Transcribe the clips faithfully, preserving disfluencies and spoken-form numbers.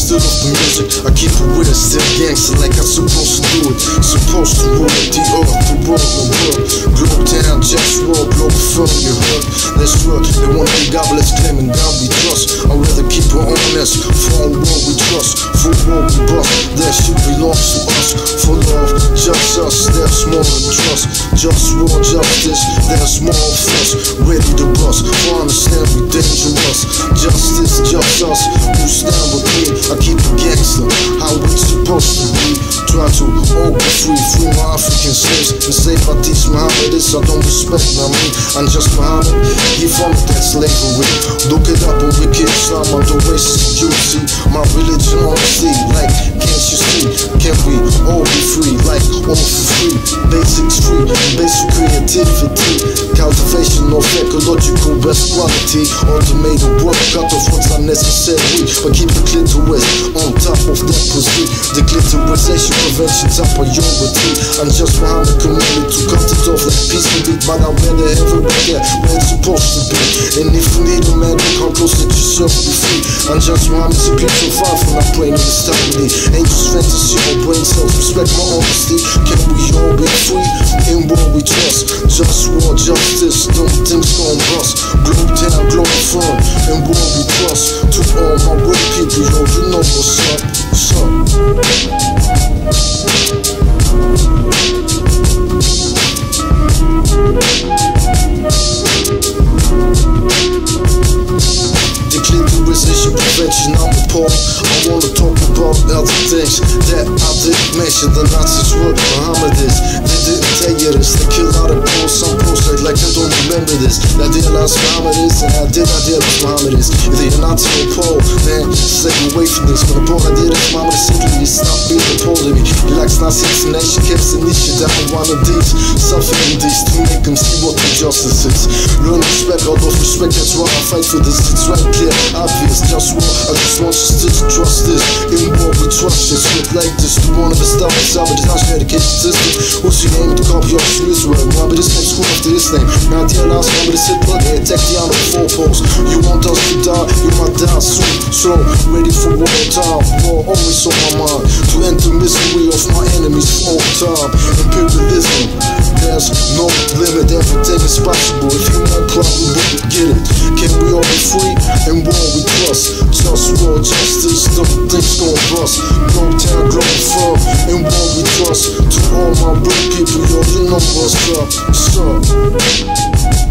still off the music. I keep it with it, still gangster like I'm supposed to do it. Supposed to rule the earth, the world, the world. Globe down, JustWar, Globalfirm, you heard. Let's work, they want to be godless, claiming God we trust. I'd rather keep it honest, for all world we trust. For world we bust, that shit belongs to us. For love, just us, there's more than trust. JustWar, justice, there's more of us. Ready to bust, for understand we dangerous. Justice, just us, who stand with me. I keep it gangster, how we supposed to be. Try to all be free, free my African slaves. And say if I teach Muhammad this, I don't respect, I mean, I'm just Muhammad, he funded that slavery. Look it up in wicked Islam, I'm the racist Jew, see. My religion honesty, like, can't you see? Can we all be free, like, all for free? Basics free, basic creativity. Cultivation of ecological best quality. Automated work, cut off what's unnecessary. But keep the clitoris on top of that pussy. The clitorisation prevention's a priority. I'm just behind the community to cut it off like peace and beat. But I'm where the heaven we get, where it's supposed to be. And if you need a man, come close, let yourself be free. I'm just behind the secret far from not playing in the stability. Angels fantasy, or brain cells, respect my honesty. Can we all be free? In what we trust. JustWar, justice, them things gon' bust. Globe down, Globalfirm, in what we trust. To all my real people, yo, you know what's up, what's up. The clitorisation prevention, I'm appalled. I wanna talk about other things that I didn't mention. The Nazis were Mohammedists, they didn't tell you this. They killed out of posts, some posts like, like they don't remember this. I realized Mohammedists, and I did not realize Mohammedists. If they're not to a pole, man, stay away from this. When the pole I did is Mohammed simply, you stop being a pole to me. He likes Nazis and nation kept the niche down one of these. Suffering these to make them see what the justice is. Learn respect, all those respect, that's why I fight for this. It's right clear, obvious, JustWar. I just want you to trust this. In what we trust, it's shit like this. You wanna be stopped inside with this national education system. What's your name? The copy of the Israel. Remember this name, school after this name. Now the last remember this hit plug, they attack the on the four posts. You want us to die, you might die soon. Slow, ready for war time. War always on my mind. To end the misery of my enemies for all time. Imperialism, there's no limit, everything is possible. If you want club, we will get it. Can we all be free? And war we trust. JustWar, justice, them things gon' bust. Globe down, Globalfirm, and war we trust. To all my real people, yo, you know what's up, what's up.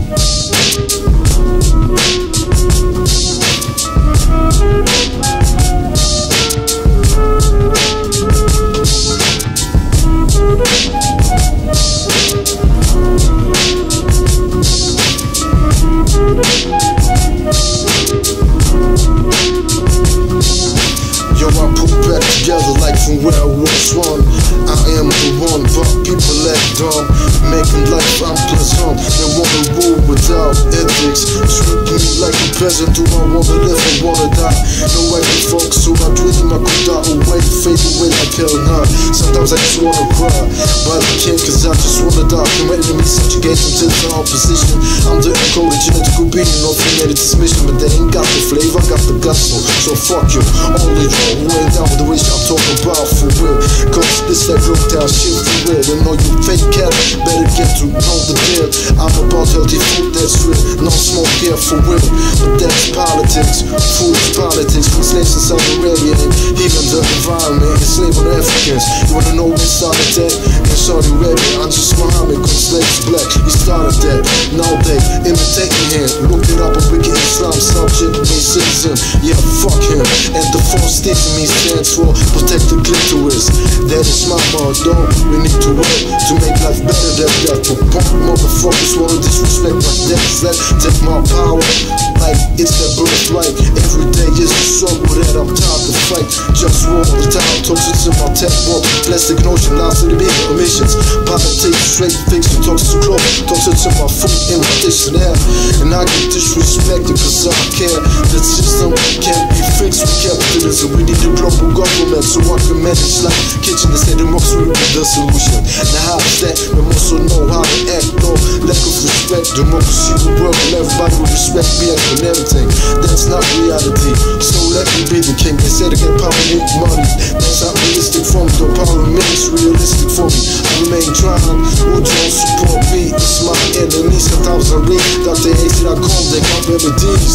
Yo, I put back together like from where I was one. I am the one, but people act dumb, making life unpleasant. They wanna rule without ethics. Treat me like a peasant. Do I wanna live or wanna die? No way to fuck, so I dream I could die away, fade away like hell nah. Sometimes I just wanna cry, but I can't cause I just wanna die. Come ready to me, subjugate them to the opposition. I'm the encoded genetical being, no freemated dismission. But they ain't got the flavor, I got the gusto. So fuck you, only you who ain't down with the wish I'm talking about for real. Cause this that broke down shit for real. And all you fake cat, better get to know the deal. I'm about healthy food, that's real. No smoke here for real. But that's politics, food is politics. From slaves in Saudi Arabia and even the environment, enslaving Africans. You wanna know who started that? In Saudi Arabia, I'm just Muhammad, cause slaves black. He started that, now they imitating him. Look it up, a wicked Islam subject, me citizen. Yeah, fuck him. And the false state to me stands for protect the clitoris. That is my motto. We need to work to make life better than that. But punk motherfuckers wanna disrespect my death. That take my power like it's their birthright. Every day is a struggle that I'm tired to fight. just war all the time. Toxic to my tech world, plastic notion, lies to the big emissions. Politics, straight fiction, toxic to clothes, toxic to my food in my dictionary. And I get disrespected cause I care. The system can't be fixed with capitalism. We need a global government so I can manage like kitchen instead of rocks will be the solution. Now how's that? We also know how to act, no lack of respect. Democracy will work and everybody will respect me and everything. That's not reality, so let me be the king. They said I get power and make money. That's not realistic for me, though power remains realistic for me. I remain trying, who don't support me? It's my enemy, sometimes I read Doctor A C dot com, they got remedies.